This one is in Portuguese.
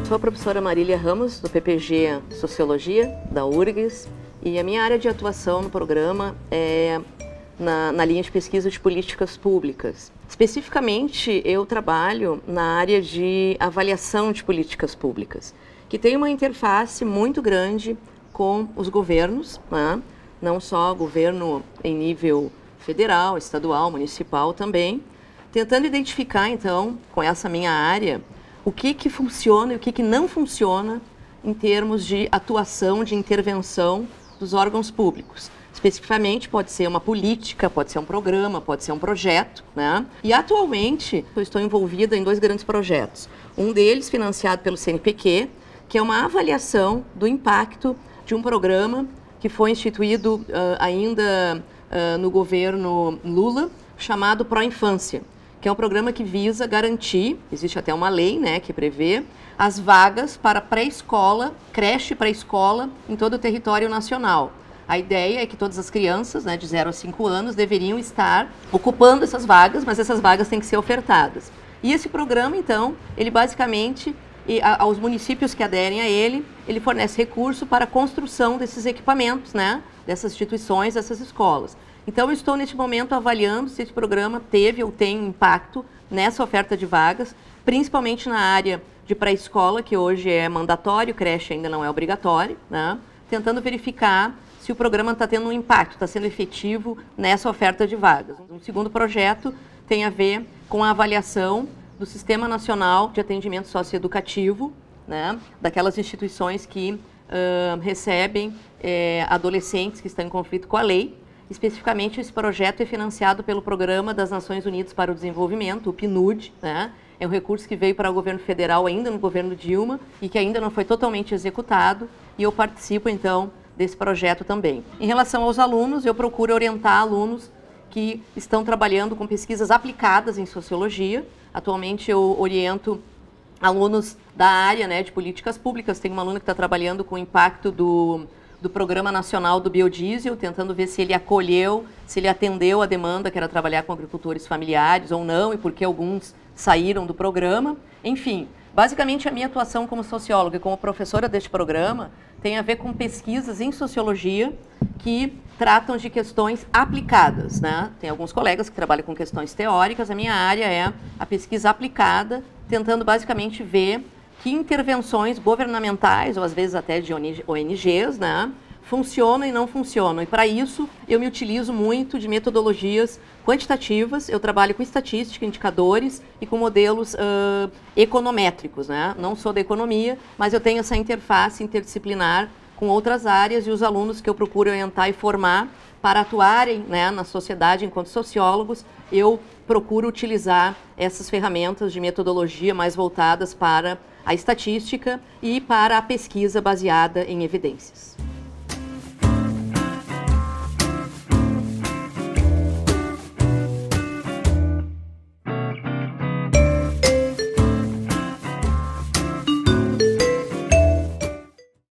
Sou a professora Marília Ramos, do PPG Sociologia, da URGS, e a minha área de atuação no programa é na linha de pesquisa de políticas públicas. Especificamente, eu trabalho na área de avaliação de políticas públicas, que tem uma interface muito grande com os governos, né? Não só governo em nível federal, estadual, municipal também, tentando identificar, então, com essa minha área, o que funciona e o que não funciona em termos de atuação, de intervenção dos órgãos públicos. Especificamente, pode ser uma política, pode ser um programa, pode ser um projeto, né? E atualmente, eu estou envolvida em 2 grandes projetos. Um deles financiado pelo CNPq, que é uma avaliação do impacto de um programa que foi instituído ainda no governo Lula, chamado Pró-Infância, que é um programa que visa garantir, existe até uma lei, né, que prevê, as vagas para pré-escola, creche pré-escola em todo o território nacional. A ideia é que todas as crianças, né, de 0 a 5 anos deveriam estar ocupando essas vagas, mas essas vagas têm que ser ofertadas. E esse programa, então, ele basicamente, aos municípios que aderem a ele, ele fornece recurso para a construção desses equipamentos, né, dessas instituições, dessas escolas. Então, eu estou neste momento avaliando se esse programa teve ou tem impacto nessa oferta de vagas, principalmente na área de pré-escola, que hoje é mandatório, creche ainda não é obrigatório, né? Tentando verificar se o programa está tendo um impacto, está sendo efetivo nessa oferta de vagas. Um segundo projeto tem a ver com a avaliação do Sistema Nacional de Atendimento Socioeducativo, né? Daquelas instituições que recebem adolescentes que estão em conflito com a lei. Especificamente, esse projeto é financiado pelo Programa das Nações Unidas para o Desenvolvimento, o PNUD, né? É um recurso que veio para o governo federal ainda no governo Dilma e que ainda não foi totalmente executado, e eu participo, então, desse projeto também. Em relação aos alunos, eu procuro orientar alunos que estão trabalhando com pesquisas aplicadas em sociologia. Atualmente, eu oriento alunos da área, né, de políticas públicas. Tem uma aluna que está trabalhando com o impacto do Programa Nacional do Biodiesel, tentando ver se ele acolheu, se ele atendeu a demanda, que era trabalhar com agricultores familiares ou não, e por que alguns saíram do programa. Enfim, basicamente a minha atuação como socióloga e como professora deste programa tem a ver com pesquisas em sociologia que tratam de questões aplicadas, né? Tem alguns colegas que trabalham com questões teóricas, a minha área é a pesquisa aplicada, tentando basicamente ver que intervenções governamentais, ou às vezes até de ONGs, né, funcionam e não funcionam. E para isso, eu me utilizo muito de metodologias quantitativas. Eu trabalho com estatística, indicadores e com modelos econométricos, né? Não sou da economia, mas eu tenho essa interface interdisciplinar com outras áreas, e os alunos que eu procuro orientar e formar para atuarem, né, na sociedade enquanto sociólogos, eu procuro utilizar essas ferramentas de metodologia mais voltadas para a estatística e para a pesquisa baseada em evidências.